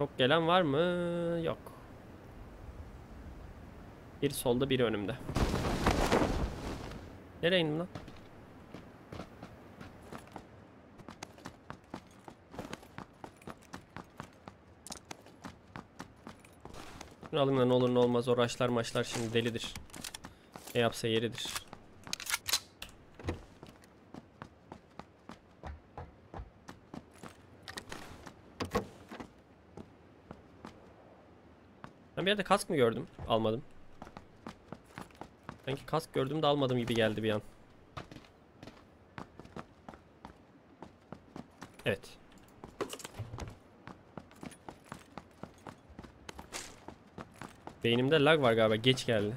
Çok gelen var mı? Yok. Biri solda, biri önümde. Nereye indim lan? Şunu alın da ne olur ne olmaz. O raşlar maçlar şimdi delidir. Ne yapsa yeridir. Ben bir yerde kask mı gördüm? Almadım. Sanki kask gördüm de almadım gibi geldi bir an. Evet. Beynimde lag var galiba. Geç geldi.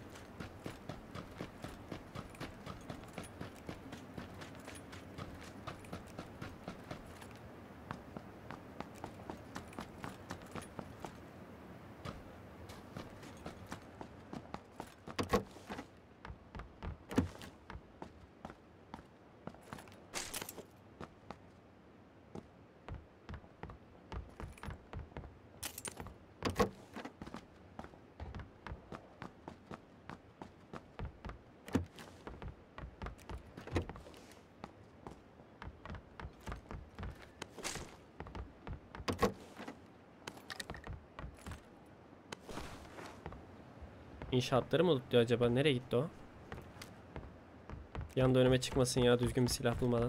İnşaatları mı tutuyor acaba? Nereye gitti o? Bir anda önüme çıkmasın ya, düzgün bir silah bulmadan.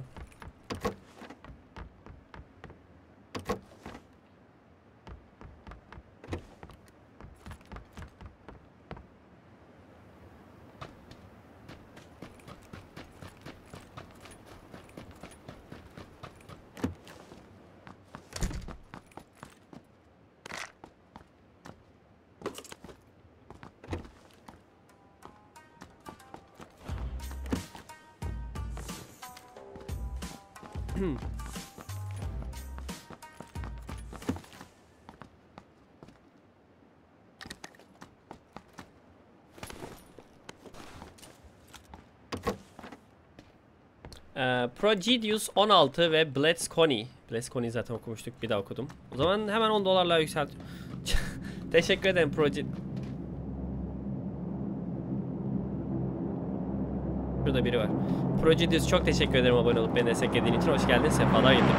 Progidius 16 ve Bletsconi. Bletsconi zaten okumuştuk, bir daha okudum. O zaman hemen 10 dolarla yükselt. Teşekkür ederim Progi. Şurada biri var. Progidius, çok teşekkür ederim abone olup beni desteklediğin için. Hoş geldin, sefalar getirdin.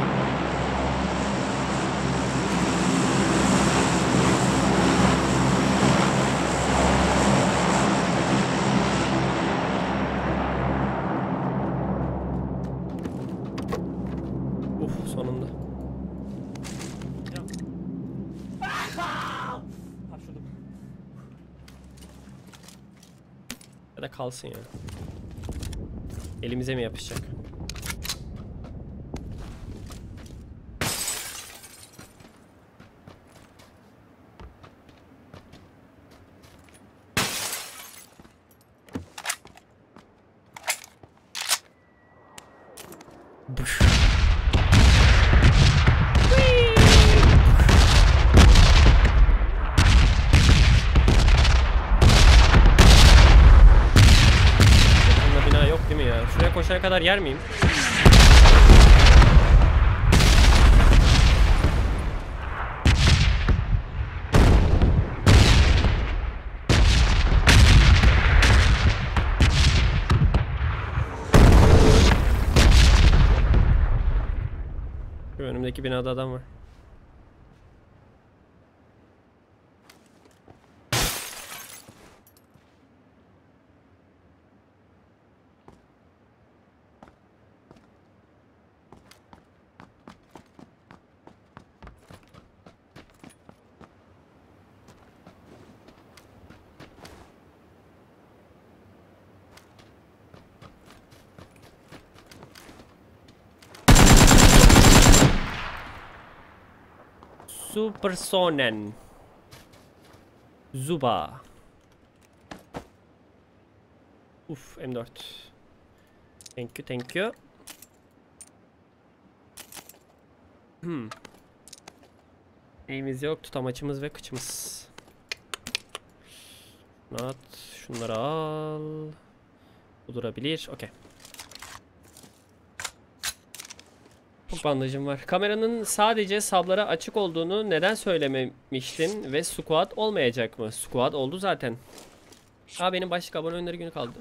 Sonunda. Ya da kalsın ya. Elimize mi yapışacak? Koşana kadar yer miyim? Şu önümdeki binada adam var. Supersonen. Zuba. Uf, M4. Thank you, thank you. Neyimiz yok, tutamaçımız ve kıçımız. At, şunları al. Bu durabilir, okey. Çok bandajım var. Kameranın sadece sablara açık olduğunu neden söylememiştin ve squad olmayacak mı? Squad oldu zaten. Benim başlık abone oyunları günü kaldı.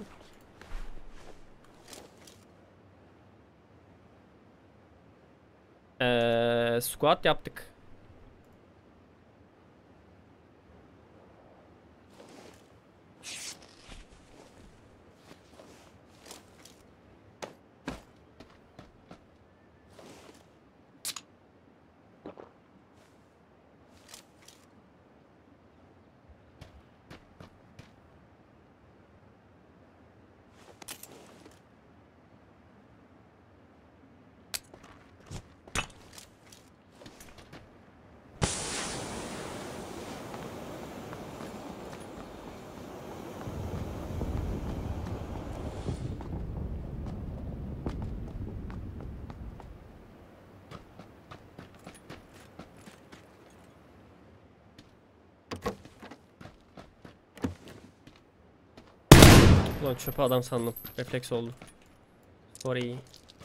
Squad yaptık. Ulan çöpe adam sandım. Refleks oldu. Sorry.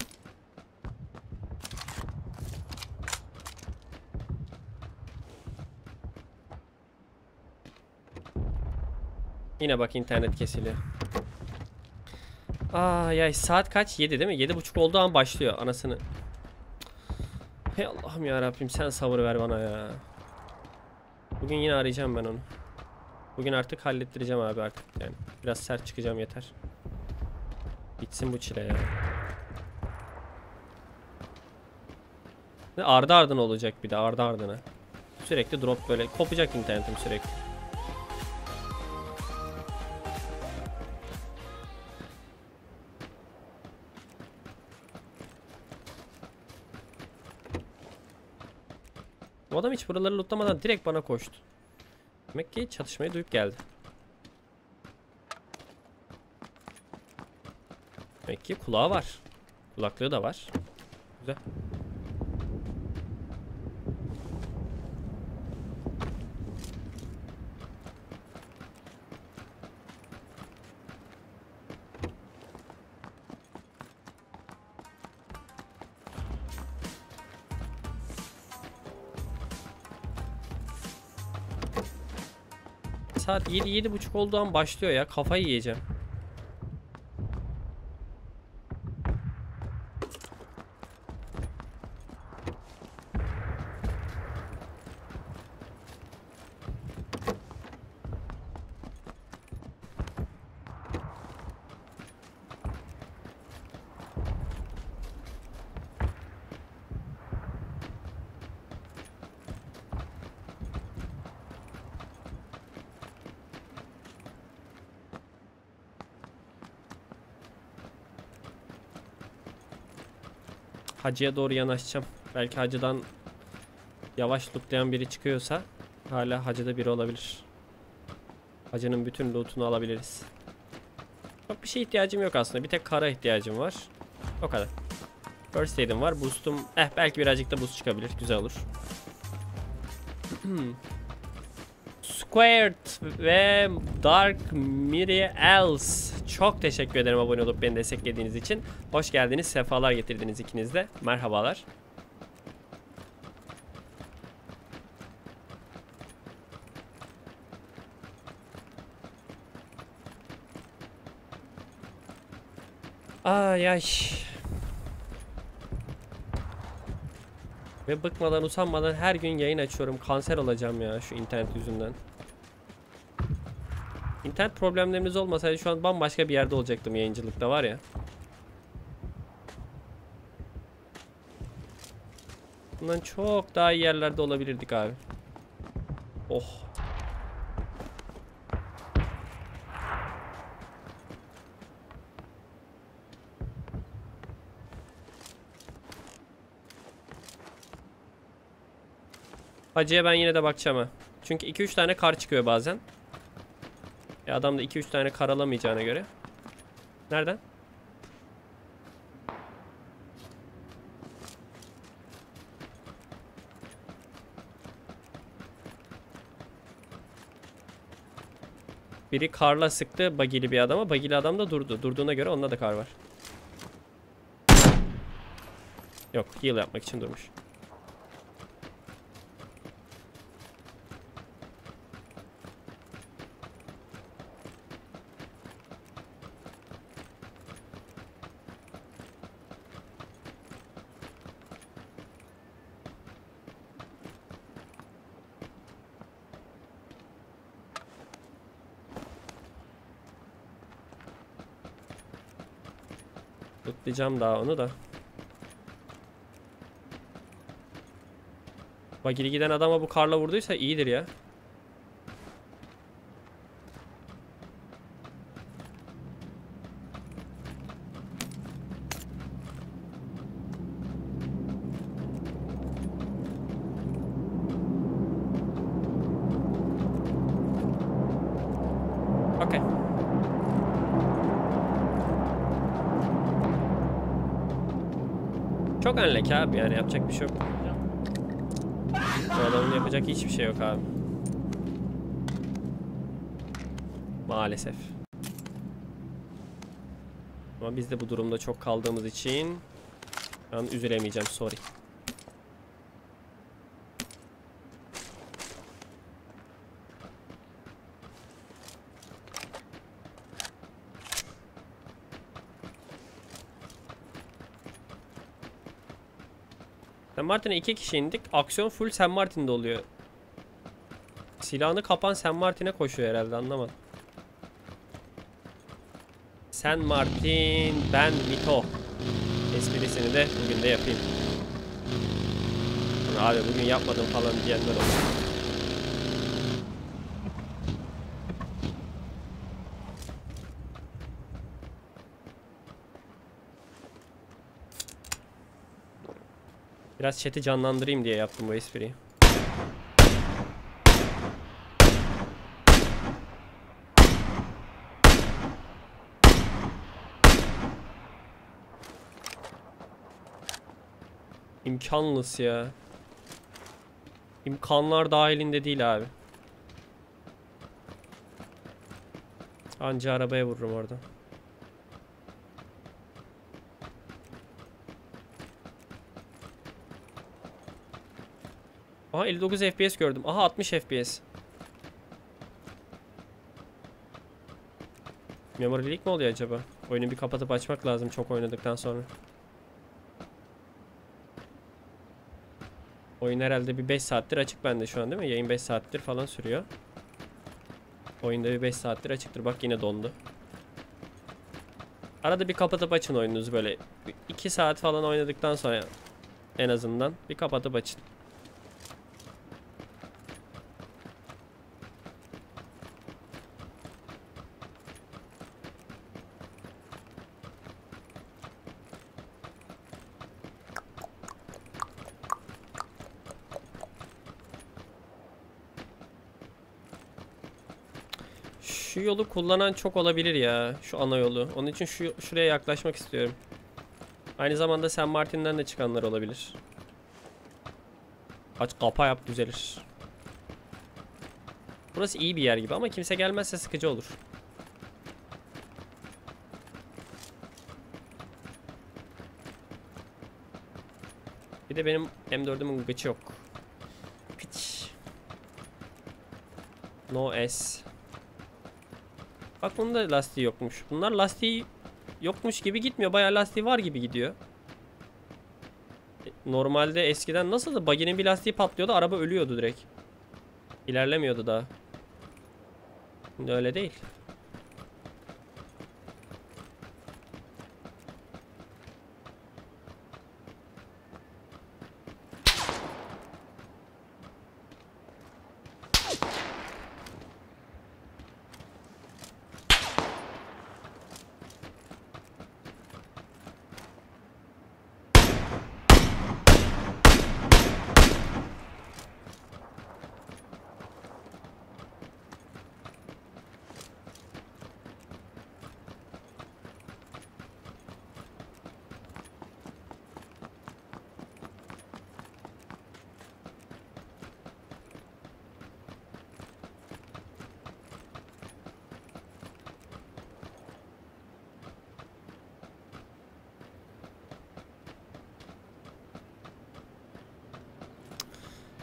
Yine bak internet kesiliyor. Ya saat kaç? 7 değil mi? 7:30 olduğu an başlıyor anasını. Hey Allah'ım ya Rabbim, sen sabır ver bana ya. Bugün yine arayacağım ben onu. Bugün artık hallettireceğim abi artık yani. Biraz sert çıkacağım yeter. Bitsin bu çile ya. Ve ardı ardına olacak bir de, ardı ardına. Sürekli drop, böyle kopacak internetim sürekli. Bu adam hiç buraları lootlamadan direkt bana koştu. Demek ki çatışmayı duyup geldi. Demek ki kulağı var. Kulaklığı da var. Güzel. Saat 7-7:30 olduğu an başlıyor ya. Kafayı yiyeceğim. Hacıya doğru yanaşacağım. Belki hacıdan yavaş lootlayan biri çıkıyorsa hala hacıda biri olabilir. Hacının bütün lootunu alabiliriz. Çok bir şey ihtiyacım yok aslında. Bir tek kara ihtiyacım var. O kadar. First aid'im var. Boost'um. Belki birazcık da boost çıkabilir. Güzel olur. Squared ve Dark Miri Els, çok teşekkür ederim abone olup beni desteklediğiniz için. Hoş geldiniz, sefalar getirdiniz ikiniz de. Merhabalar. Ay. Ve bıkmadan usanmadan her gün yayın açıyorum. Kanser olacağım ya şu internet yüzünden. İnternet problemlerimiz olmasaydı şu an bambaşka bir yerde olacaktım yayıncılıkta, var ya. Bundan çok daha iyi yerlerde olabilirdik abi. Oh. Hacıya ben yine de bakacağım ha. Çünkü 2-3 tane kar çıkıyor bazen. Adam da 2-3 tane kar alamayacağına göre. Nereden? Biri karla sıktı bagili bir adama. Bagili adam da durdu. Durduğuna göre onda da kar var. Yok, heal yapmak için durmuş. Tutlayacağım daha onu da. Bagili giden adama bu karla vurduysa iyidir ya. Okay. Çok unlucky abi, yani yapacak bir şey yok. Bu adamın yapacak hiçbir şey yok abi. Maalesef. Ama biz de bu durumda çok kaldığımız için şu an üzülemeyeceğim, sorry. San Martin'e 2 kişi indik. Aksiyon full San Martin'de oluyor. Silahını kapan San Martin'e koşuyor herhalde, anlamadım. San Martin, ben Mito. Esprisini de bugün de yapayım. Abi bugün yapmadım falan diyenler olur. Biraz chat'i canlandırayım diye yaptım bu espriyi. İmkanlısı ya. İmkanlar dahilinde değil abi. Anca arabaya vururum orada. Aha 59 FPS gördüm. Aha 60 FPS. Memory mi oluyor acaba? Oyunu bir kapatıp açmak lazım çok oynadıktan sonra. Oyun herhalde bir 5 saattir açık bende şu an, değil mi? Yayın 5 saattir falan sürüyor. Oyunda bir 5 saattir açıktır. Bak yine dondu. Arada bir kapatıp açın oyununuzu böyle. 2 saat falan oynadıktan sonra en azından bir kapatıp açın. Şu yolu kullanan çok olabilir ya. Şu ana yolu. Onun için şuraya yaklaşmak istiyorum. Aynı zamanda San Martin'den de çıkanlar olabilir. Aç kapa yap, düzelir. Burası iyi bir yer gibi ama kimse gelmezse sıkıcı olur. Bir de benim M4'ümün gıçı yok. Piç. No S. Bak bunun da lastiği yokmuş. Bunlar lastiği yokmuş gibi gitmiyor. Bayağı lastiği var gibi gidiyor. Normalde eskiden nasıldı? Buggy'nin bir lastiği patlıyordu. Araba ölüyordu direkt. İlerlemiyordu daha. Şimdi öyle değil.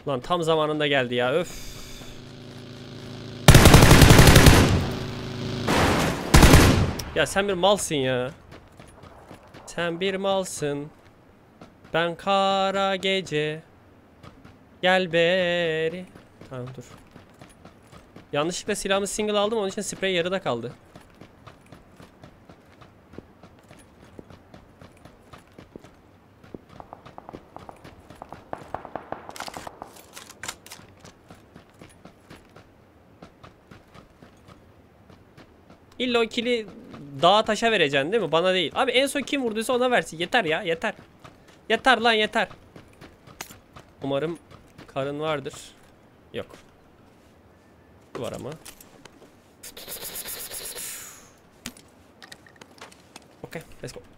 Lan tam zamanında geldi ya. Öf. Ya sen bir malsın ya. Sen bir malsın. Ben kara gece. Gel beri. Tamam dur. Yanlışlıkla silahımı single aldım, onun için sprey yarıda kaldı. İlla o kili dağa taşa vereceksin değil mi? Bana değil. Abi en son kim vurduysa ona versin. Yeter ya, yeter. Yeter lan, yeter. Umarım karın vardır. Yok. Var ama. Okay, let's go.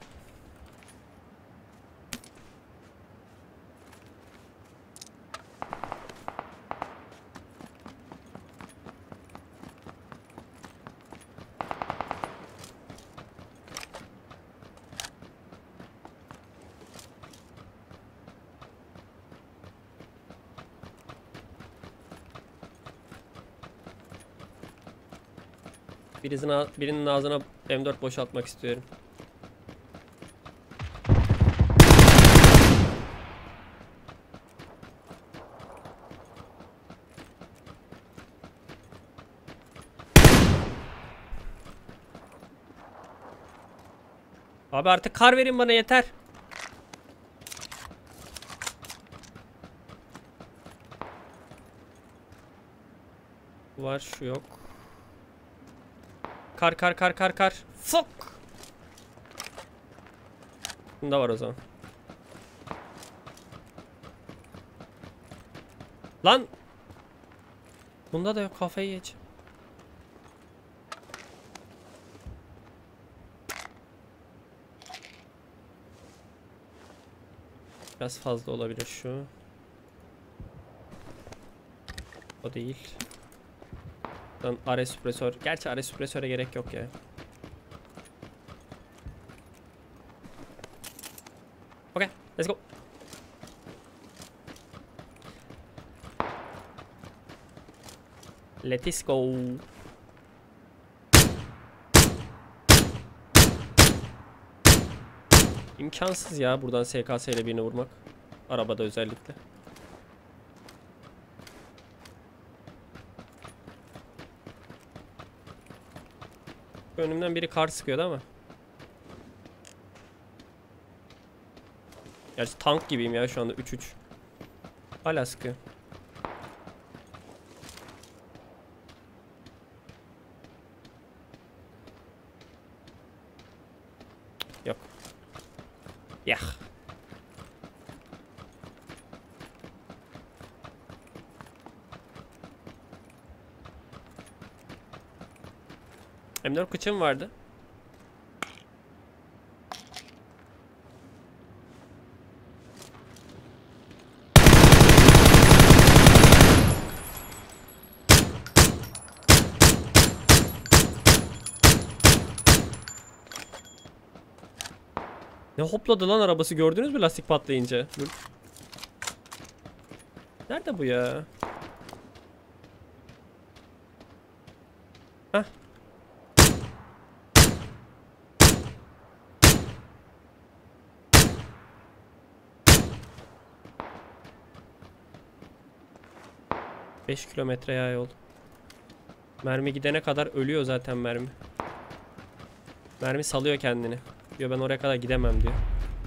Birinin ağzına M4 boşaltmak istiyorum. Abi artık kar verin bana, yeter. Var, şu yok. Kar. Fuck. Bunda var o zaman. Lan. Bunda da yok, kafayı geç. Biraz fazla olabilir şu. O değil. Lan AR süpresör. Gerçi AR süpresöre gerek yok ya. Okay, let's go. Let's go. İmkansız ya buradan SKS ile birini vurmak. Arabada özellikle. Önümden biri kar sıkıyordu ama. Gerçi tank gibiyim ya şu anda, 3-3. Hala sıkıyor. Yok. Yah. M4 kıçım vardı. Ne hopladı lan arabası, gördünüz mü lastik patlayınca? Nerede bu ya? Hah. Beş kilometre ya yol. Mermi gidene kadar ölüyor zaten mermi. Mermi salıyor kendini. Diyor ben oraya kadar gidemem diyor.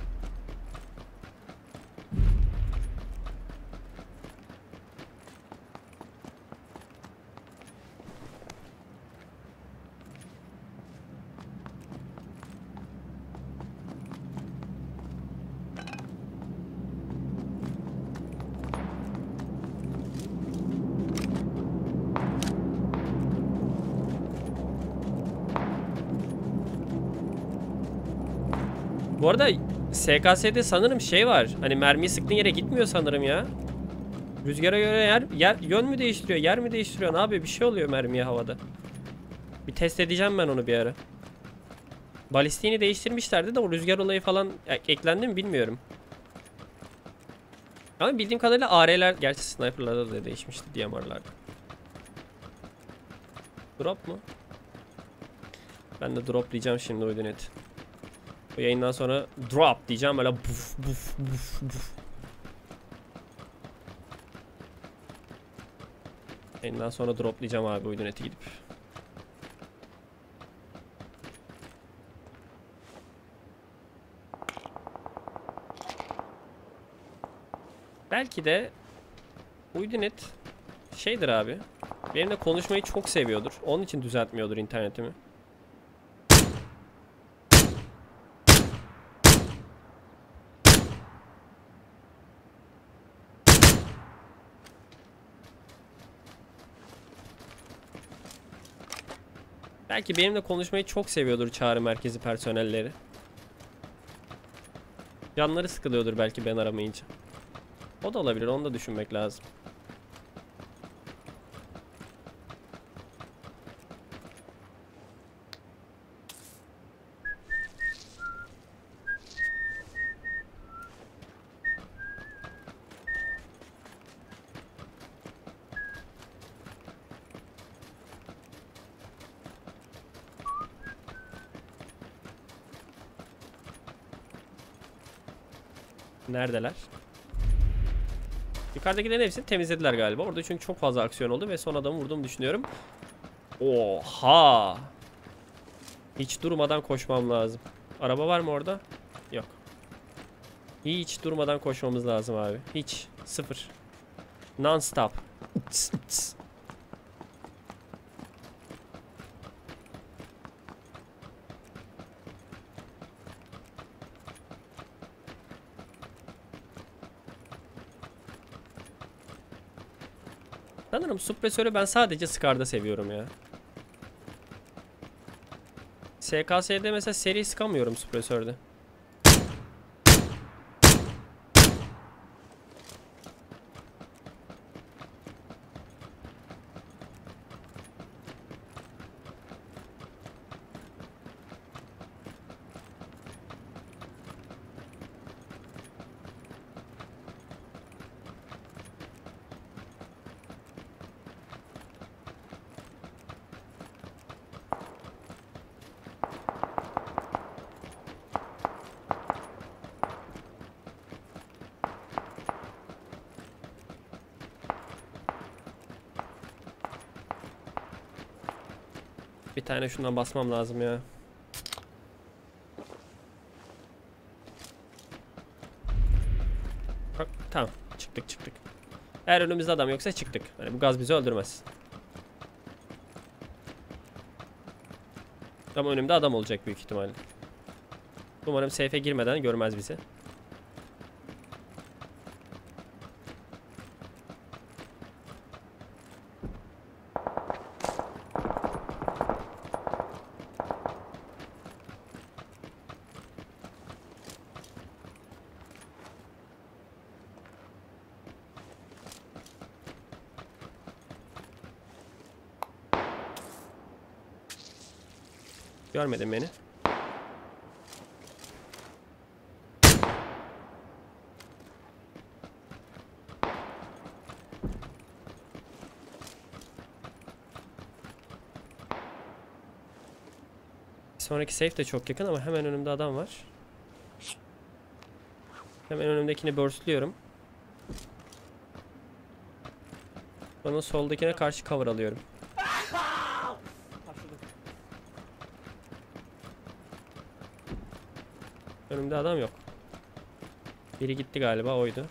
Bu arada SKS'de sanırım şey var. Hani mermiyi sıktığın yere gitmiyor sanırım ya. Rüzgara göre yön mü değiştiriyor, yer mi değiştiriyor? Ne yapıyor? Bir şey oluyor mermiye havada. Bir test edeceğim ben onu bir ara. Balistiğini değiştirmişlerdi de o rüzgar olayı falan eklendi mi bilmiyorum. Ama bildiğim kadarıyla AR'ler, gerçi sniper'larda da değişmişti DMR'larda. Drop mu? Ben de drop diyeceğim şimdi Uyduneti. Bu yayından sonra drop diyeceğim, böyle buf buf buf buf. Yayından sonra drop diyeceğim abi Uyduneti gidip. Belki de Uydunet şeydir abi. Benimle konuşmayı çok seviyordur. Onun için düzeltmiyordur internetimi. Belki benimle konuşmayı çok seviyordur çağrı merkezi personelleri. Canları sıkılıyordur belki ben aramayınca. O da olabilir, onu da düşünmek lazım. Neredeler? Yukarıdakilerin hepsini temizlediler galiba. Orada çünkü çok fazla aksiyon oldu ve son adamı vurduğumu düşünüyorum. Oha! Hiç durmadan koşmam lazım. Araba var mı orada? Yok. Hiç durmadan koşmamız lazım abi. Hiç. Sıfır. Non stop. Uts, uts. Sanırım suppresörü ben sadece Scar'da seviyorum ya. SKS'de mesela seri sıkamıyorum suppresörde. Bir tane şundan basmam lazım ya. Bak, tamam, çıktık. Eğer önümüzde adam yoksa çıktık. Yani bu gaz bizi öldürmez. Ama önümde adam olacak büyük ihtimalle. Umarım safe'e girmeden görmez bizi. Görmedin beni. Sonraki safe de çok yakın ama hemen önümde adam var. Hemen önümdekini burstluyorum. Sonra soldakine karşı cover alıyorum. Önümde adam yok. Biri gitti galiba, oydu.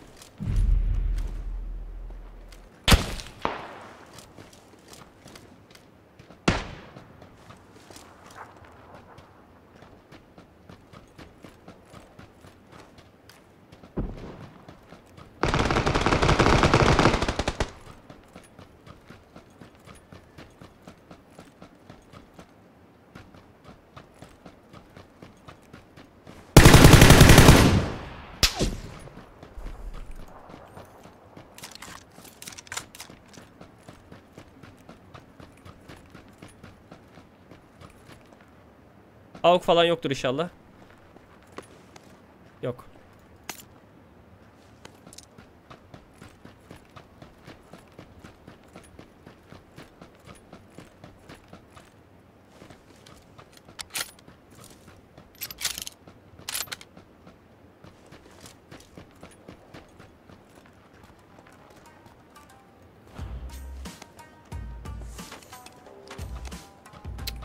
AUK falan yoktur inşallah. Yok.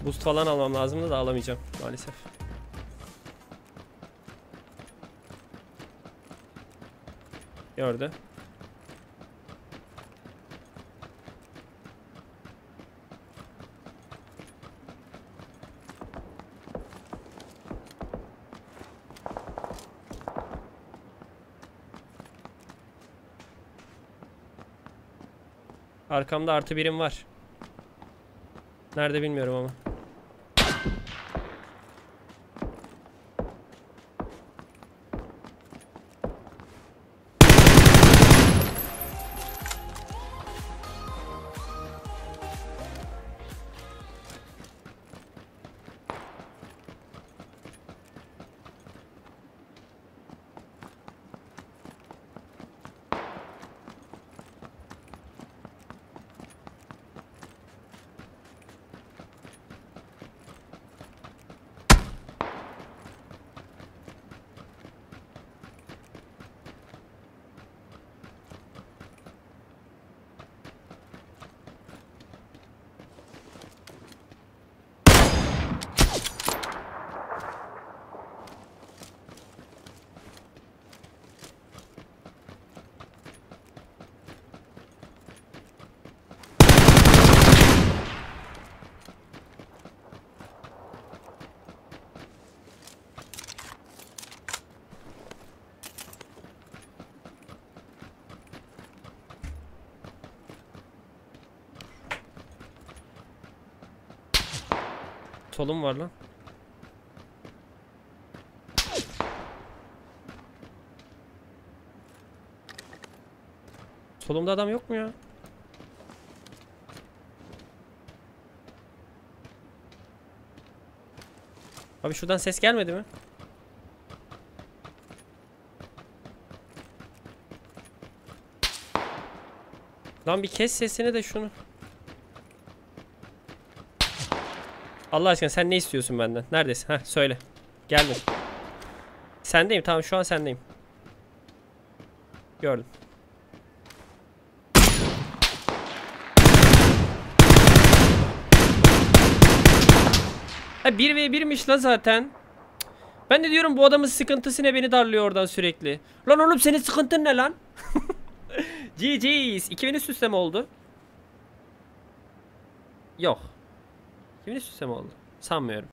Boost falan almam lazımdı da alamayacağım maalesef. Gördü. Arkamda artı birim var. Nerede bilmiyorum ama. Solum var lan. Solumda adam yok mu ya? Abi şuradan ses gelmedi mi? Lan bir kes sesini de şunu. Allah aşkına sen ne istiyorsun benden? Neredesin? Heh söyle. Geldim. Sendeyim, tamam, şu an sendeyim. Gördüm. Ha 1v1'miş la zaten. Ben de diyorum bu adamın sıkıntısı ne, beni darlıyor oradan sürekli. Lan oğlum senin sıkıntın ne lan? GG's. 2000 üst üste mi oldu? Yok. 2000 üst üste mi oldu? Sanmıyorum.